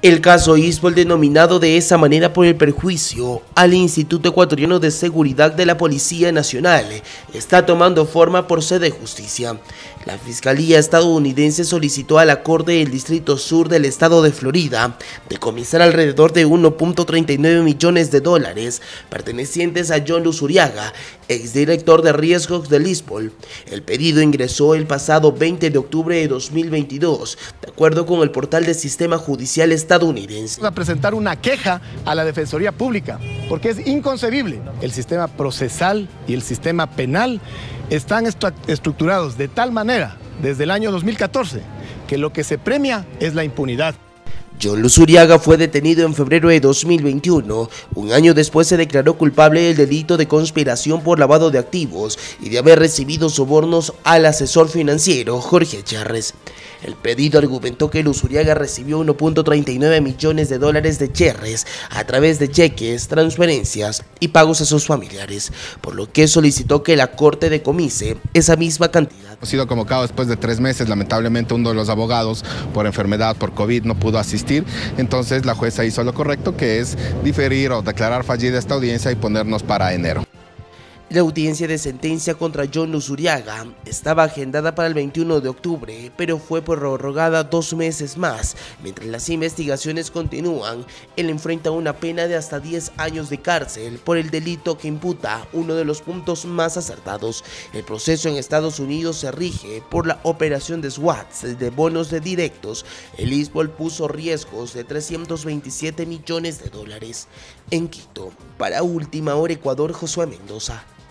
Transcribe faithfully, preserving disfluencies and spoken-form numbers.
El caso Ispol, denominado de esa manera por el perjuicio al Instituto Ecuatoriano de Seguridad de la Policía Nacional, está tomando forma por sede de justicia. La Fiscalía estadounidense solicitó a la Corte del Distrito Sur del Estado de Florida decomisar alrededor de uno punto treinta y nueve millones de dólares pertenecientes a John Luzuriaga, exdirector de riesgos del Ispol. El pedido ingresó el pasado veinte de octubre de dos mil veintidós, de acuerdo con el portal del Sistema Judicial estadounidense. A presentar una queja a la Defensoría Pública, porque es inconcebible. El sistema procesal y el sistema penal están estructurados de tal manera desde el año dos mil catorce que lo que se premia es la impunidad. John Luzuriaga fue detenido en febrero de dos mil veintiuno. Un año después se declaró culpable del delito de conspiración por lavado de activos y de haber recibido sobornos al asesor financiero Jorge Charres. El pedido argumentó que Luzuriaga recibió uno punto treinta y nueve millones de dólares de Charres a través de cheques, transferencias y pagos a sus familiares, por lo que solicitó que la Corte decomise esa misma cantidad. Ha sido convocado después de tres meses, lamentablemente uno de los abogados por enfermedad, por COVID, no pudo asistir, entonces la jueza hizo lo correcto, que es diferir o declarar fallida esta audiencia y ponernos para enero. La audiencia de sentencia contra John Luzuriaga estaba agendada para el veintiuno de octubre, pero fue prorrogada dos meses más. Mientras las investigaciones continúan, él enfrenta una pena de hasta diez años de cárcel por el delito que imputa uno de los puntos más acertados. El proceso en Estados Unidos se rige por la operación de SWAT de bonos de directos. El Ispol puso riesgos de trescientos veintisiete millones de dólares. En Quito, para Última Hora Ecuador, Josué Mendoza.